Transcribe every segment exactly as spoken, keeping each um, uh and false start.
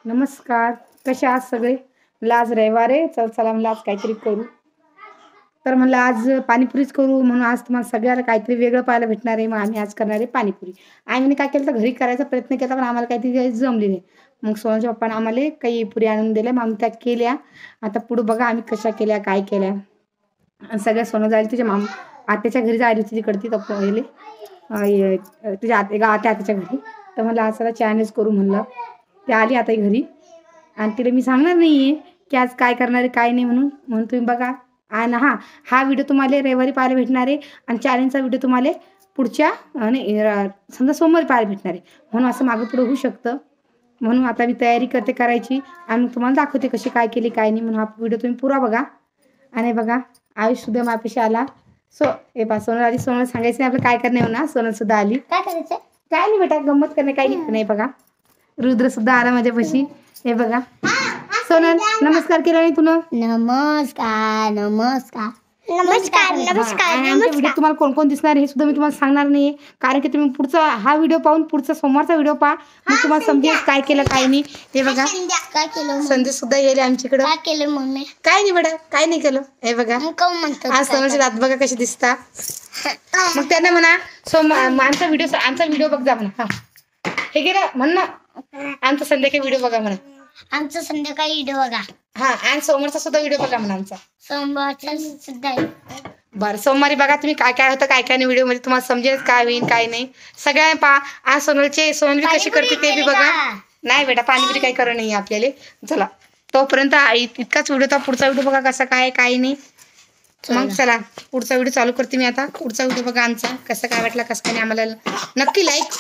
नमस्कार, कसे आहात सगळे? लाज रविवार आहे, चल चला म्हणलं आज काहीतरी करू. तर म्हणलं आज पाणीपुरीच करू म्हणून आज तुम्हाला सगळ्याला काहीतरी वेगळं पाहायला भेटणार आहे. मग आम्ही आज करणार आहे पाणीपुरी. आईने काय केलं तर घरी करायचा प्रयत्न केला पण आम्हाला काहीतरी काही जमली नाही. मग सोनाच्या पप्पाने आम्हाला काही पुरी आणून दिल्या. मग आम्ही त्या केल्या. आता पुढे बघा आम्ही कशा केल्या, काय केल्या. आणि सगळ्या सोनं जायला तिच्या माम आत्याच्या घरी जायला होती तिकडे ती पहिले तुझ्या आत्या आत्या आत्याच्या घरी. तर म्हणलं आज चला चॅलेंज करू म्हणलं. ती आली आता घरी आणि तिला मी सांगणार नाहीये की आज काय करणार आहे काय नाही म्हणून. म्हणून तुम्ही बघा. आणि हा हा व्हिडिओ तुम्हाला रविवारी पाहायला भेटणार आहे आणि चॅलेंजचा व्हिडिओ तुम्हाला पुढच्या नाही समजा सोमवारी पाहायला भेटणार आहे. म्हणून असं मागं पुढं होऊ शकतं. म्हणून आता मी तयारी करते करायची आणि मग तुम्हाला दाखवते कशी काय केली काय नाही. म्हणून हा व्हिडिओ तुम्ही पुरा बघा. आणि बघा आयुष सुद्धा माझ्यापाशी आला. सो हे पा सोनल आली. सोनल सांगायचं नाही आपलं काय करणे म्हणा. सोनल सुद्धा आली. काय करायचं? काय नाही बेटा गंमत करणे काही नाही. बघा रुद्र सुद्धा आला माझ्यापाशी. हे बघा सोनल नमस्कार केला नाही तुला? नमस्कार नमस्कार नमस्कार नमस्कार व्हिडिओ तुम्हाला कोण कोण दिसणार हे सुद्धा मी तुम्हाला सांगणार नाहीये. कारण की तुम्ही पुढचा हा व्हिडिओ पाहून पुढचा सोमवारचा व्हिडिओ पहा. मग तुम्हाला समजेल काय केलं काय नाही. हे बघा काय केलं? संदेश सुद्धा येईल आमच्याकडे. काय केलं मम्मी? काय नाही बेटा काय नाही केलं. हे बघा म्हणतो आज सोनलचे दात बघा कसे दिसतात. मग त्यांना म्हणा सोम आमचा व्हिडिओ आमचा व्हिडिओ बघ जा म्हणा. हा हे गेलं म्हण ना आमचा संध्याकाळी व्हिडिओ बघा म्हणा. आमचा संध्याकाळी व्हिडिओ बघा. हा आणि सोमवारचा सुद्धा व्हिडिओ बघा म्हणा आमचा. सोमवारचा सुद्धा. बरं सोमवारी बघा तुम्ही काय काय होतं काय काय नाही व्हिडिओ मध्ये तुम्हाला समजेल काय होईल काय नाही. सगळ्या पा आज सोनलचे सोनल बी कशी करते ते बी बघा. नाही बेटा पाणीपुरी काही करू नाही आपल्याला. चला तोपर्यंत इतकाच व्हिडिओ तर पुढचा व्हिडिओ बघा कसा काय काय नाही. मग चला पुढचा व्हिडिओ चालू करते मी आता. पुढचा व्हिडिओ बघा आमचा कसं काय वाटला कसं काय नाही आम्हाला नक्की लाईक.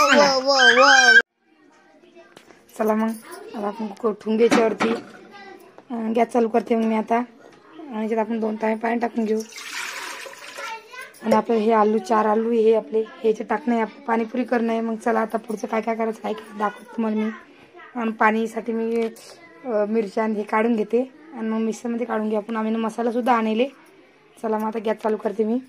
चला मग आता आपण ठेवून घ्यायच्यावरती गॅस चालू करते मग मी आता. आणि त्यात आपण दोन तांबे पाणी टाकून घेऊ. आणि आपलं हे आलू चार आलू हे आपले हे जे टाकणं आहे आपण पाणीपुरी करणं आहे. मग चला आता पुढचं काय काय करायचं काय काय दाखवतो तुम्हाला मी. आणि पाणीसाठी मी मिरच्या हे काढून घेते आणि मग मिक्सरमध्ये काढून घेऊ आपण. आम्ही मसाला सुद्धा आणले. चला मग आता गॅस चालू करते मी.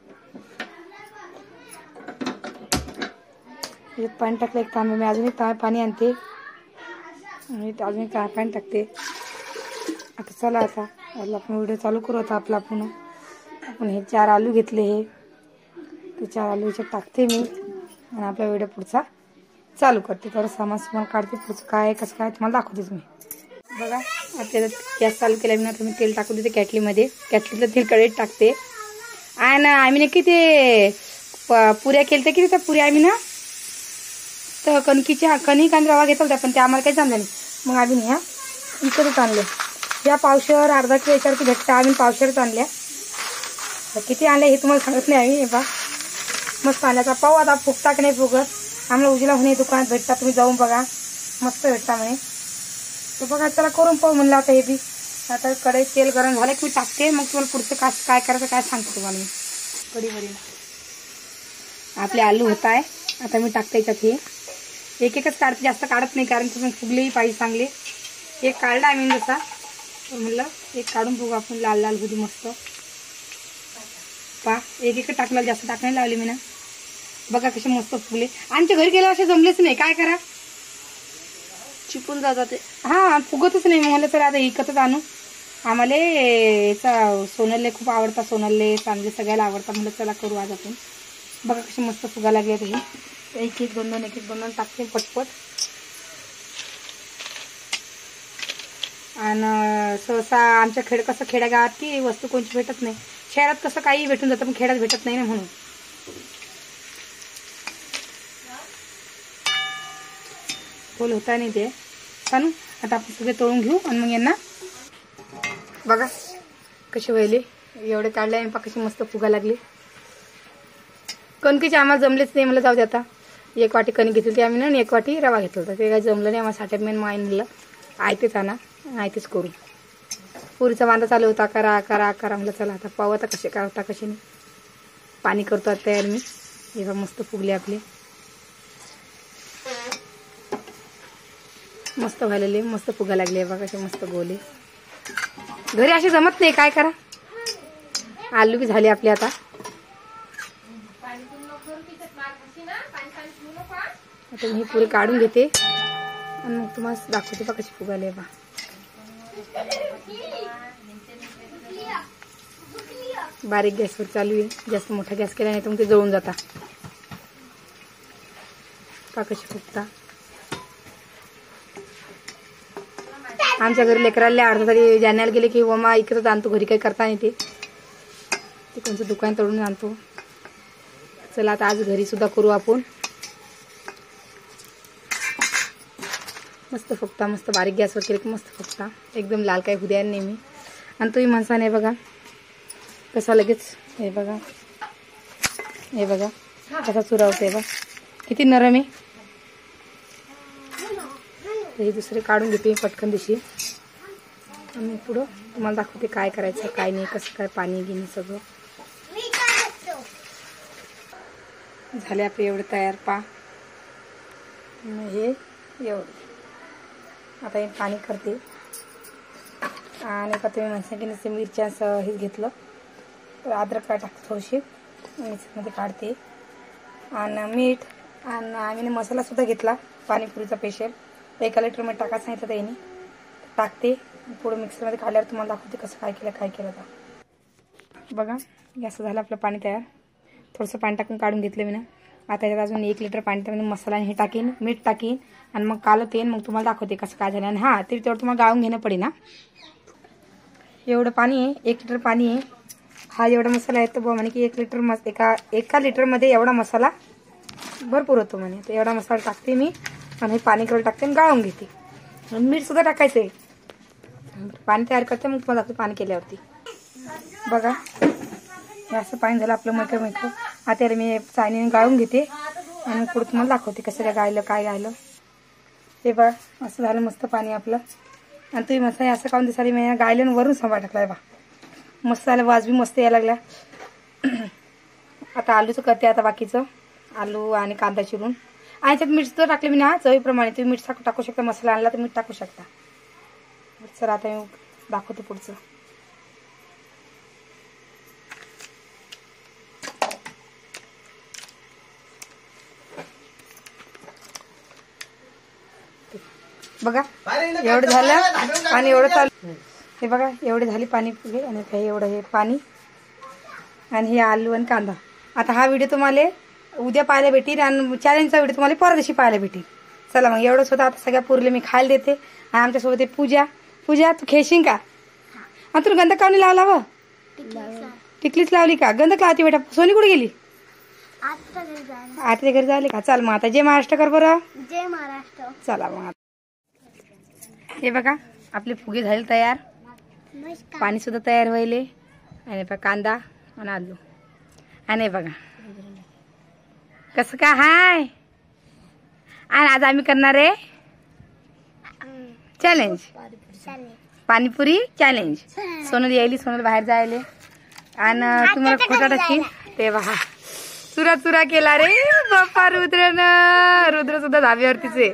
पाणी टाकलं एक तांबे मी अजून एक तांबे पाणी आणते आणि अजून एक तांबे पाणी टाकते. आता चला आता आपण व्हिडिओ चालू करू. आता आपला आपण आपण हे चार आलू घेतले हे ते चार आलू ह्याच्यात टाकते मी आणि आपला व्हिडिओ पुढचा चालू करते. तर सामान सामान काढते पुढचं काय कसं काय तुम्हाला दाखवते तुम्ही. बघा आपल्याला गॅस चालू केला मी. आता मी तेल टाकून देते कॅटलीमध्ये. कॅटलीतलं तेल कढईत टाकते. आणि आम्ही नक्की ते पुऱ्या केल्या तर किती त्या पुऱ्या आम्ही ना तर कणकीच्या कणिक आणि रवा घेतला होता पण ते आम्हाला काही जमलं नाही. मग आम्ही ह्या विकतच आणल्या. ह्या पावशेवर अर्धा किलो याच्यावरती भेटतं. आम्ही पावशेरच आणल्या. किती आणल्या हे तुम्हाला सांगत नाही आम्ही. हे बा मस्त आणल्याचा पाव आता फुगता की नाही फुगत आम्हाला उजिला म्हणे दुकानात भेटतात तुम्ही जाऊन बघा मस्त भेटता म्हणे. तर बघा चला करून पाहू म्हणलं आता हे बी. आता कढईत तेल गरम झालं की मी टाकते. मग तुम्हाला पुढचं काय काय करायचं काय सांगते तुम्हाला मी. कढीमध्ये आपले आलू होत आहे. आता मी टाकते याच्यात हे एक एकच काढते जास्त काढत नाही कारण तुम्ही फुगलेही पाहिजे चांगले. एक काढला आम्ही जसा म्हणलं एक काढून बघू आपण लाल लाल होती मस्त. पा एक एक टाकलं जास्त टाकण्याला लावले मी ना. बघा कसे मस्त फुगले. आमच्या घरी गेल्या असे जमलेच नाही काय करा चिपून जातात ते. हा फुगतच नाही. म्हणलं तर आता विकतच आणू. आम्हाला याचा सोनलले खूप आवडता. सोनलले चांगले सगळ्याला आवडतात. म्हणलं चला करू आज आपण. बघा कसे मस्त फुगा लागले हे. एक एक दोन दोन एक एक दोन दोन टाकते पटपट. आणि सहसा आमच्या खेड कसं खेड्यागावात की वस्तू कोणची भेटत नाही. शहरात कसं काही भेटून जातं पण खेड्यात भेटत नाही ना म्हणून. खोल होता नाही ते सांगू. आता आपण सगळे तळून घेऊ आणि मग यांना बघा कसे व्हायले. एवढे काढले आम्ही कशी मस्त फुगा लागली. कणकीचे आम्हाला जमलेच नाही. मला जाऊ दे आता. एक वाटी कणिक घेतली होती आम्ही ना आणि एक वाटी रवा घेतला होता. ते काही जमलं नाही आम्हाला. साठ्यात मेन माईन म्हणलं आयतेच आणा आयतेच करू. पुरीचा वांदा चालू होता करा करा करा म्हणलं चला आता पाहू आता कसे काय होता कसे नाही. पाणी करतो आता तयार मी. हे मस्त फुगले आपले मस्त व्हायले मस्त फुगा लागले. बघा कसे मस्त गोले. घरी असे जमत नाही काय करा. आलू बी झाले आपले आता. आता मी पुरे काढून घेते आणि मग तुम्हाला दाखवते बा कशी फुगाले बा. बारीक गॅसवर चालू आहे, जास्त मोठा गॅस केला नाही तर मग ते जळून जाता. पा कशी फुगता. आमच्या घरी लेकराला अर्धा तरी जाण्याला गेले की मम्मा इकडे आणतो, घरी काही करता नाही ते ते कोणतं दुकान तोडून आणतो. चला आता आज घरी सुद्धा करू आपण. मस्त फुगता, मस्त बारीक गॅसवर केले की मस्त फुगता. एकदम लाल काही हुद्या नेहमी. आणि तुम्ही म्हणसा नाही बघा कसा लगेच. हे बघा, हे बघा कसा चुरा होते बघा, किती नरम आहे. हे दुसरे काढून घेते पटकन दिशी आणि पुढं तुम्हाला दाखवते काय करायचं काय नाही, कसं काय पाणी घेणे सगळं. झाले आपले एवढे तयार पा. हे एवढे आता हे पाणी करते. आणि आता तुम्ही म्हणता की नसते मिरच्या हे घेतलं तर अद्रक काय टाकते थोडीशी मिक्सरमध्ये काढते. आणि मीठ आणि आम्ही मसालासुद्धा घेतला पाणीपुरीचा स्पेशल, एका लिटरमध्ये टाकायचं सांगितलं त्याने, टाकते. पुढं मिक्सरमध्ये काढल्यावर तुम्हाला दाखवते कसं काय केलं काय केलं तर. बघा हे असं झालं आपलं पाणी तयार. थोडंसं पाणी टाकून काढून घेतलं मी ना. आता त्याच्यात अजून एक लिटर पाणी त्यामध्ये मसाला हे टाकीन, मीठ टाकीन आणि मग कालवते. मग तुम्हाला दाखवते कसं काय झालं. आणि हां ते तेवढं तुम्हाला गाळून घेणं पडेल ना. एवढं पाणी आहे, एक लिटर पाणी आहे. हा एवढा मसाला आहे तर बुवा म्हणे की एक लिटर मस एका एका लिटरमध्ये एवढा मसाला भरपूर होतो म्हणे. तर एवढा मसाला टाकते मी आणि पाणी केवढं टाकते आणि गाळून घेते. मीठ सुद्धा टाकायचं आहे. पाणी तयार करते मग तुम्हाला दाखवते पाणी केल्यावरती. बघा हे असं पाणी झालं आपलं मैत्र मैत्र. आता मी चाळणीने गाळून घेते आणि पुढे तुम्हाला दाखवते कसं काय गायलं काय गायलं. हे बघा असं झालं मस्त पाणी आपलं. आणि तुम्ही मस्त असं काढून दिसाली मी गायलं आणि वरून सांभाळ टाकलाय बा. मस्त झालं, वाजवी मस्त यायला लागल्या. आता आलूचं करते आता बाकीचं. आलू आणि कांदा चिरून आणि त्यात मीठ सुद्धा टाकले मी ना चवीप्रमाणे. तुम्ही मीठ टाकू शकता, मसाला आणला तर मीठ टाकू शकता. सर आता मी दाखवते पुढचं. बघा एवढं झालं आणि एवढं चालू. हे बघा एवढे झाली पाणी पुरी आणि हे एवढं हे पाणी आणि हे आलू आणि कांदा. आता हा व्हिडिओ तुम्हाला उद्या पाहायला भेटेल आणि चॅलेंजचा व्हिडिओ तुम्हाला परदेशी पाहायला भेटेल. चला मग एवढंच होतं. आता सगळ्या पुरले मी खायला देते. आणि आमच्यासोबत आहे पूजा. पूजा तू खेशील का. आणि तुला गंध कावणी लावला व टिकलीच लावली का. गंध लावती बेटा. सोनी कुठे गेली. आता घरी झाले का. चाल मग आता जय महाराष्ट्र कर बरं. जय महाराष्ट्र. चला मग हे बघा आपले फुगे झाले तयार. पाणी सुद्धा तयार व्हायले. आणि बघा कांदा आणि आलू. आणि बघा कसं काय हाय. आणि आज आम्ही करणार आहे चॅलेंज, पाणीपुरी चॅलेंज. सोनल यायली, सोनल बाहेर जायले. आणि तुम्हाला खोटा टाकीन ते बघा चुरा चुरा केला रे बाप्पा रुद्रनं. रुद्र सुद्धा धाब्यावरतीच आहे.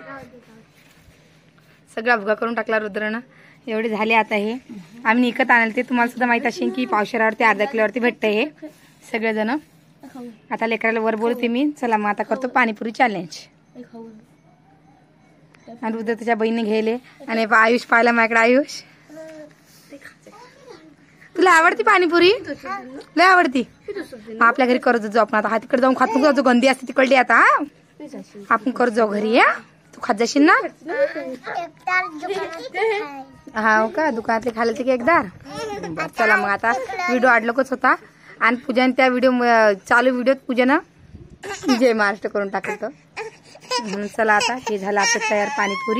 सगळा भुगा करून टाकला रुद्रनं. एवढे झाले. आता हे आम्ही विकत आणले ते तुम्हाला सुद्धा माहित असेल की पावशेरावरती अर्धा किलोवरती भेटतं हे सगळेजण. आता लेकराला वर बोलते मी. चला मग आता करतो पाणीपुरी चॅलेंज. आणि रुद्र त्याच्या बहिणी घ्यायले. आणि आयुष पाहायला माझ्याकडे. आयुष तुला आवडती पाणीपुरी. लय आवडती. आपल्या घरी करत जाऊ आपण. आता हा तिकडे जाऊन खात जाऊ. गंदी असते तिकडली. आता आपण करत जाऊ घरी. या तू खात जाशील ना. हा हो का. दुकानातले खाल्ले ते की एकदा. चला मग आता व्हिडिओ अडलकच होता. आणि पूजाने त्या व्हिडिओ चालू व्हिडिओत पूजानं जय महाराष्ट्र करून टाकलं. म्हणून चला आता हे झालं आपलं तयार पाणीपुरी.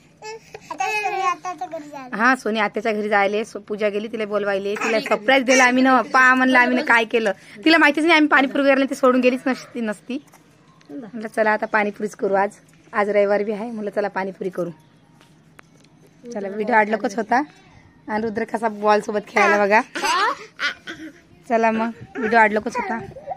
हा सोनी आत्याच्या घरी जायले. पूजा गेली तिला बोलवायले. तिला सरप्राईज दिला आम्ही ना. पा म्हणलं आम्ही काय केलं तिला माहितीच नाही. आम्ही पाणीपुरी वगैरे ती सोडून गेलीच नसती नसती म्हटलं चला आता पाणीपुरीच करू. आज आज रविवार बी आहे. म्हटलं चला पाणीपुरी करू. चला व्हिडिओ अडलकच होता. आणि रुद्र कसा बॉल सोबत खेळायला बघा. चला मग व्हिडिओ अडलकच होता.